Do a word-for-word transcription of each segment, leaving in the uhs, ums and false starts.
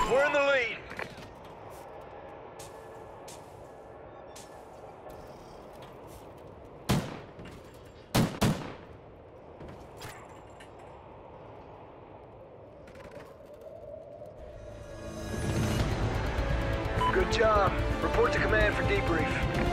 We're in the lead. Good job. Report to command for debrief.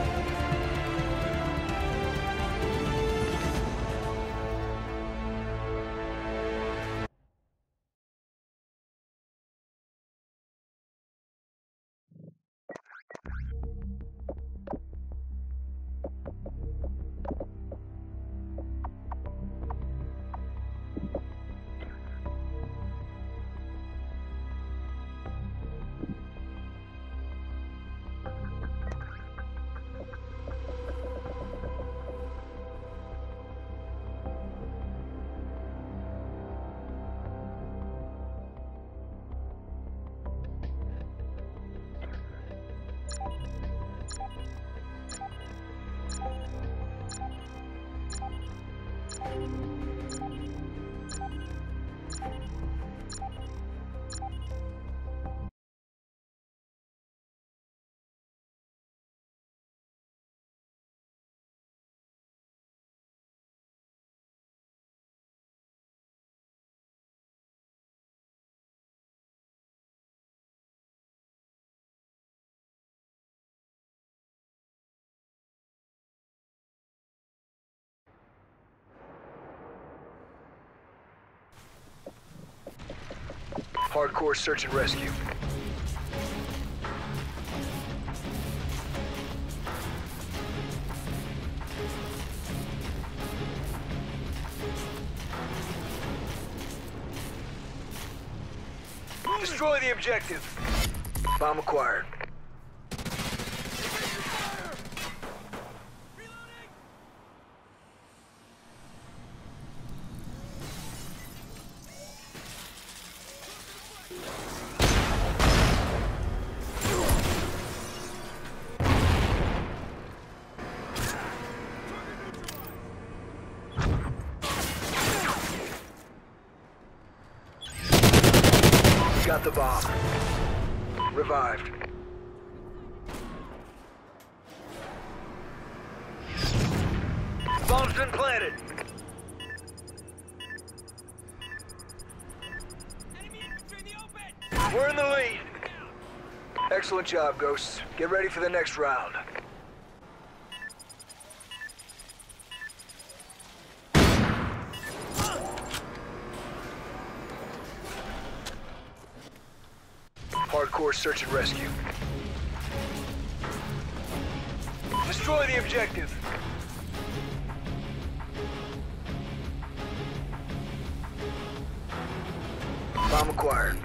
Hardcore search and rescue. Destroy the objective. Bomb acquired. Got the bomb. Revived. Bomb's been planted. Enemy infantry in the open! We're in the lead. Excellent job, Ghosts. Get ready for the next round. Hardcore search and rescue. Destroy the objective. Bomb acquired.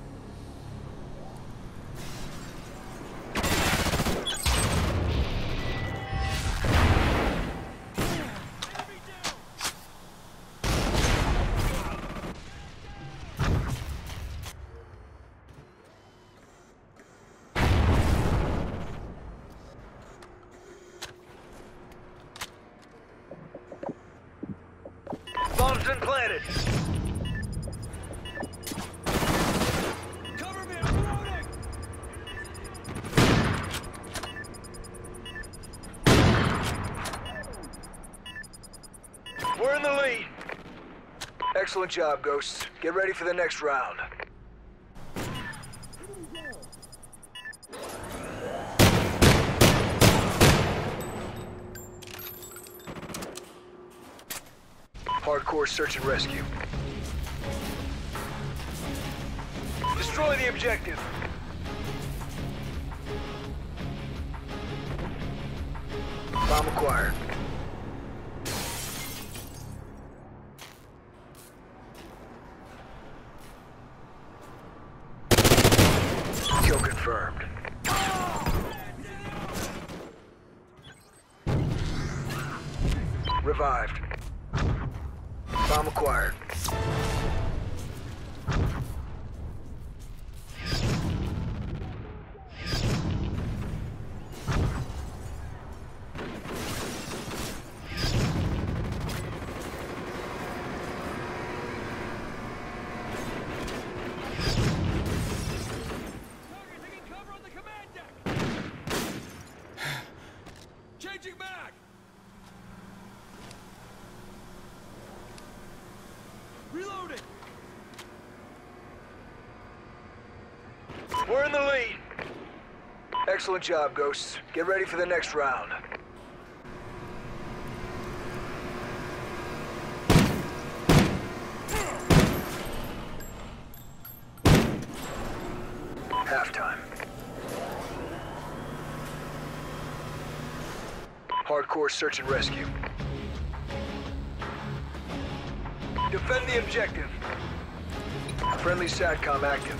Bomb's been planted. Cover me, I'm reloading! We're in the lead. Excellent job, Ghosts. Get ready for the next round. Hardcore search and rescue. Destroy the objective. Bomb acquired. Kill confirmed. Revived. Bomb acquired. We're in the lead. Excellent job, Ghosts. Get ready for the next round. Halftime. Hardcore search and rescue. Defend the objective. Friendly SATCOM active.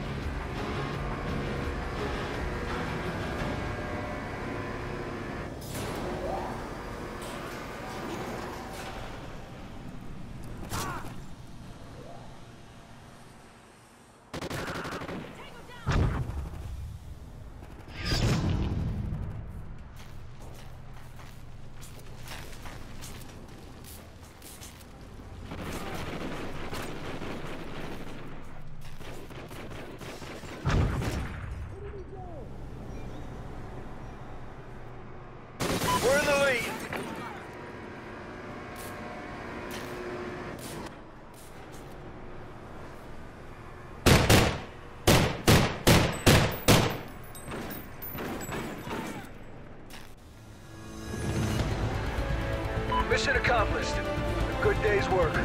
We're in the lead. Mission accomplished. A good day's work.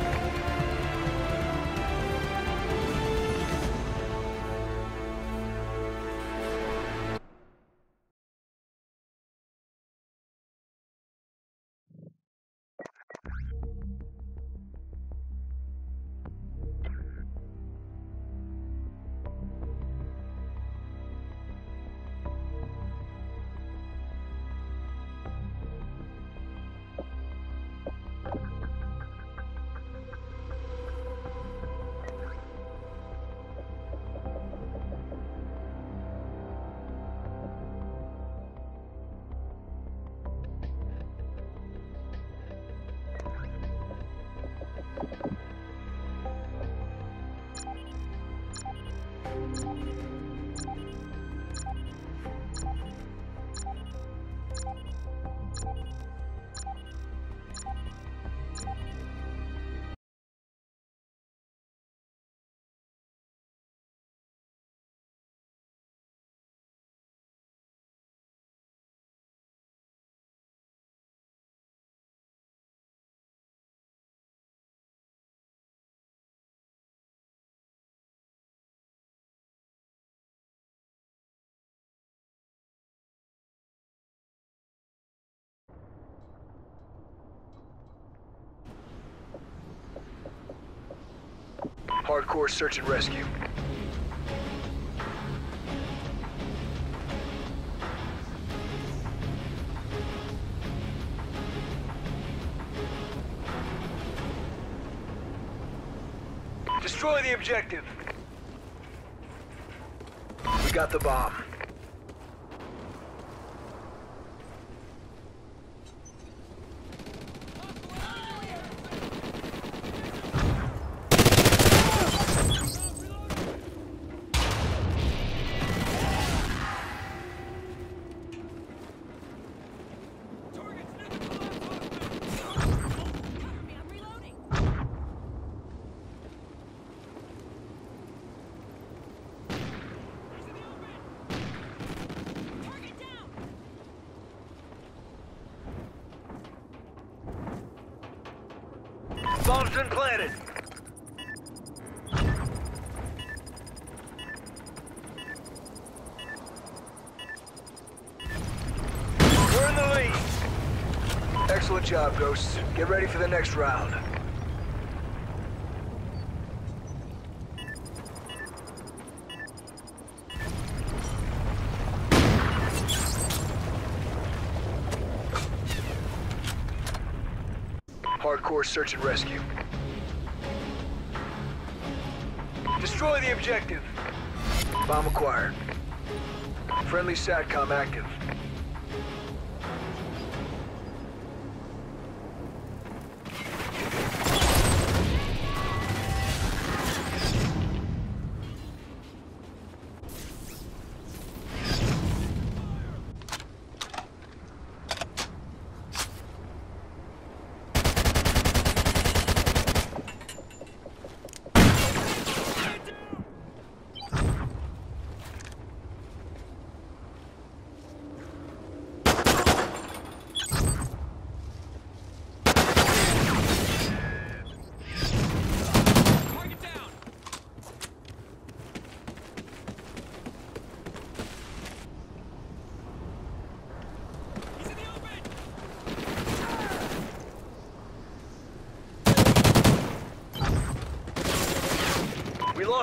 Hardcore search and rescue. Destroy the objective. We got the bomb. Bomb's been planted. We're in the lead. Excellent job, Ghosts. Get ready for the next round. Hardcore search and rescue. Destroy the objective. Bomb acquired. Friendly SATCOM active.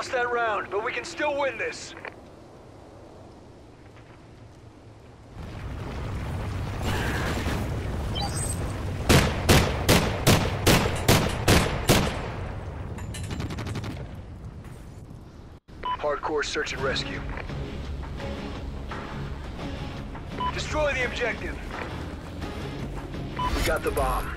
lost that round, but we can still win this. Hardcore search and rescue. Destroy the objective. We got the bomb.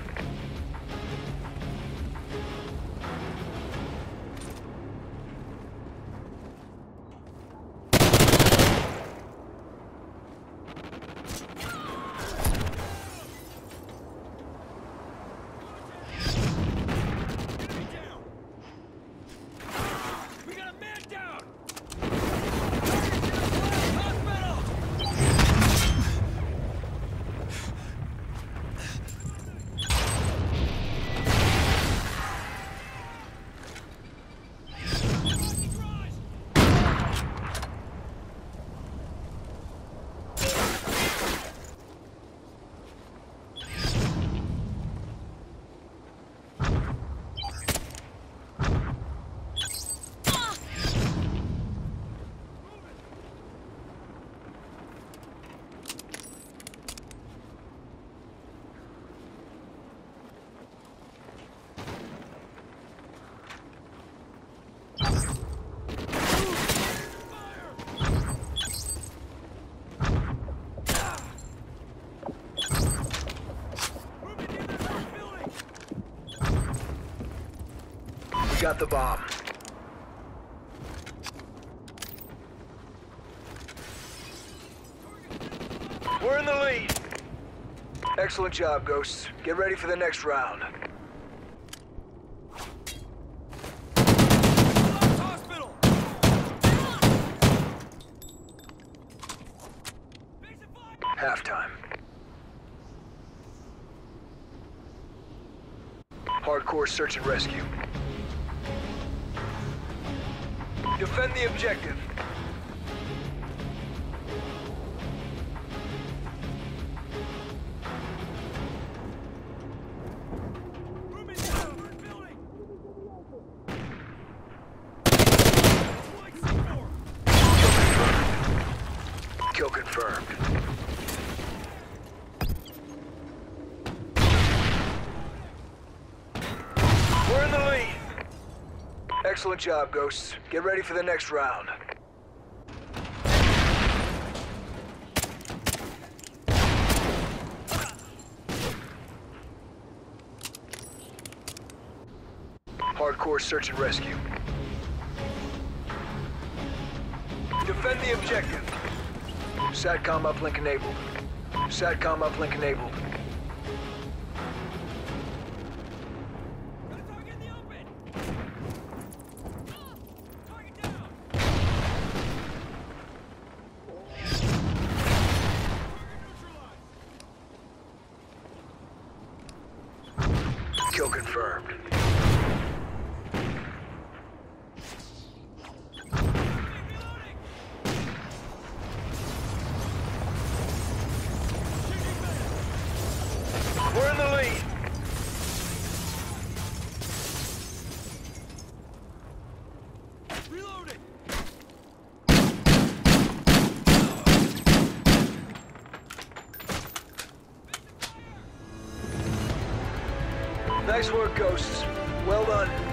We got a man down! Got the bomb. We're in the lead. Excellent job, Ghosts. Get ready for the next round. Hospital! Halftime. Hardcore search and rescue. Defend the objective. Moving down! We're building! White C four! Kill confirmed. We're in the lead. Excellent job, Ghosts. Get ready for the next round. Hardcore search and rescue. Defend the objective. SATCOM uplink enabled. SATCOM uplink enabled. Got a target in the open! Target down! Target neutralized! Kill confirmed. Reloading! Changing back! We're in the lead. Reloading! Nice work, Ghosts. Well done.